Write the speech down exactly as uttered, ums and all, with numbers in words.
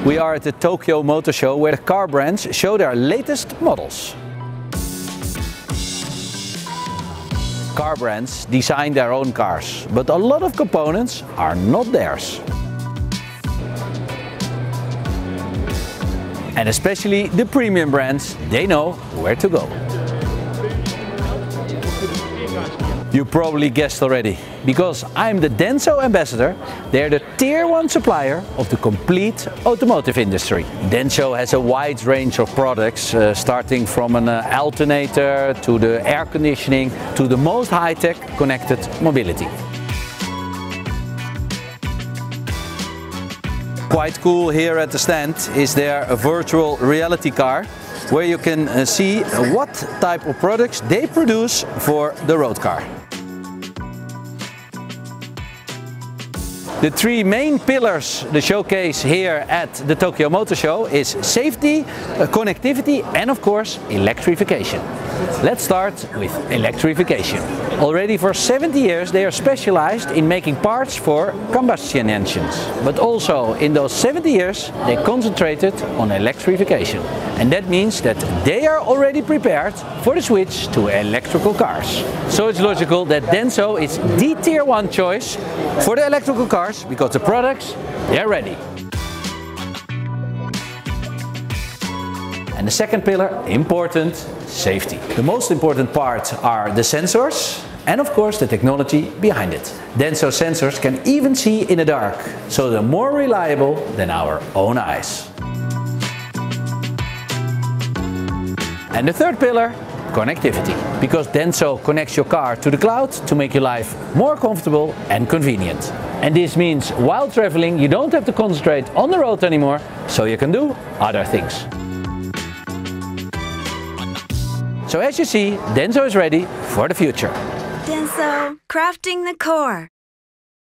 We are at the Tokyo Motor Show where the car brands show their latest models. Car brands design their own cars, but a lot of components are not theirs. And especially the premium brands, they know where to go. You probably guessed already, because I'm the Denso ambassador. They're the tier one supplier of the complete automotive industry. Denso has a wide range of products, uh, starting from an uh, alternator to the air conditioning to the most high-tech connected mobility. Quite cool here at the stand is there a virtual reality car where you can uh, see what type of products they produce for the road car. The three main pillars the showcase here at the Tokyo Motor Show is safety, uh, connectivity and of course electrification. Let's start with electrification. Already for seventy years they are specialized in making parts for combustion engines. But also in those seventy years they concentrated on electrification. And that means that they are already prepared for the switch to electrical cars. So it's logical that Denso is the tier one choice for the electrical cars because the products, they're ready. And the second pillar, important, safety. The most important part are the sensors and of course the technology behind it. Denso sensors can even see in the dark, so they're more reliable than our own eyes. And the third pillar, connectivity. Because Denso connects your car to the cloud to make your life more comfortable and convenient. And this means while traveling you don't have to concentrate on the road anymore, so you can do other things. So as you see, Denso is ready for the future. Denso, crafting the core.